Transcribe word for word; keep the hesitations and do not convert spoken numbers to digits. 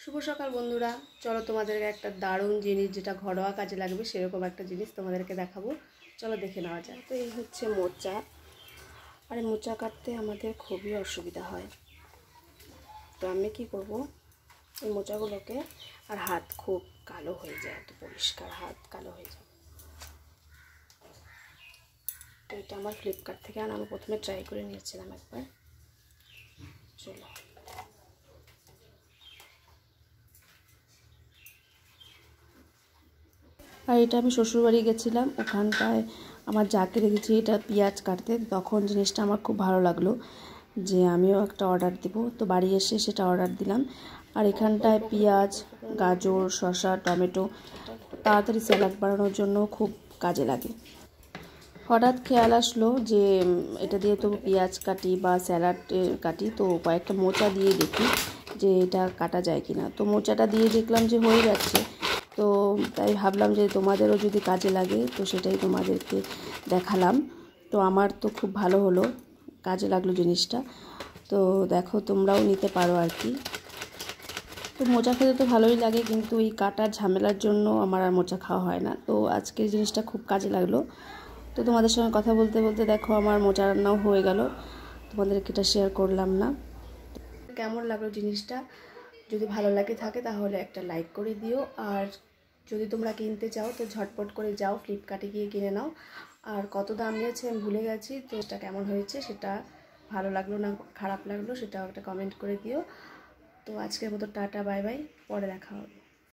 শুভ সকাল বন্ধুরা, চলো তোমাদেরকে একটা দারুণ জিনিস যেটা ঘরোয়া কাজে লাগবে সেরকম একটা জিনিস তোমাদেরকে দেখাবো। চলো দেখে নেওয়া যায়। তো এই হচ্ছে মোচা। আর এই মোচা কাটতে আমাদের খুবই অসুবিধা হয়। তো আমি কি করব, এই মোচাগুলোকে, আর হাত খুব কালো হয়ে যায়, এত পরিষ্কার হাত কালো হয়ে যায়। তো এটা আমার ফ্লিপকার্ট থেকে আনা, আমি প্রথমে ট্রাই করে নিয়েছিলাম একবার। চলো, আর এটা আমি শ্বশুরবাড়ি গেছিলাম, ওখানটায় আমার যাকে দেখেছি এটা পেঁয়াজ কাটতে, তখন জিনিসটা আমার খুব ভালো লাগলো যে আমিও একটা অর্ডার দেব। তো বাড়ি এসে সেটা অর্ডার দিলাম। আর এখানটায় পেঁয়াজ, গাজর, শসা, টমেটো তাড়াতাড়ি স্যালাড বানানোর জন্য খুব কাজে লাগে। হঠাৎ খেয়াল আসলো যে এটা দিয়ে তো পেঁয়াজ কাটি বা স্যালাড কাটি, তো কয়েকটা মোচা দিয়ে দেখি যে এটা কাটা যায় কি না। তো মোচাটা দিয়ে দেখলাম যে হয়ে যাচ্ছে। তো তাই ভাবলাম যে তোমাদেরও যদি কাজে লাগে তো সেটাই তোমাদেরকে দেখালাম। তো আমার তো খুব ভালো হলো, কাজে লাগলো জিনিসটা। তো দেখো, তোমরাও নিতে পারো আর কি। তো মোচা খেতে তো ভালোই লাগে, কিন্তু এই কাটার ঝামেলার জন্য আমার আর মোচা খাওয়া হয় না। তো আজকের জিনিসটা খুব কাজে লাগলো। তো তোমাদের সঙ্গে কথা বলতে বলতে দেখো আমার মোচা রান্নাও হয়ে গেল, তোমাদেরকে এটা শেয়ার করলাম না। কেমন লাগলো জিনিসটা? যদি ভালো লাগে থাকে তাহলে একটা লাইক করে দিও। আর যদি তোমরা কিনতে চাও তো ঝটপট করে যাও, ফ্লিপকার্টে গিয়ে কিনে নাও। আর কত দাম নিয়েছে আমি ভুলে গেছি। তো এটা কেমন হয়েছে, সেটা ভালো লাগলো না খারাপ লাগলো সেটাও একটা কমেন্ট করে দিও। তো আজকের মতো টাটা, বাই বাই, পরে দেখা হবে।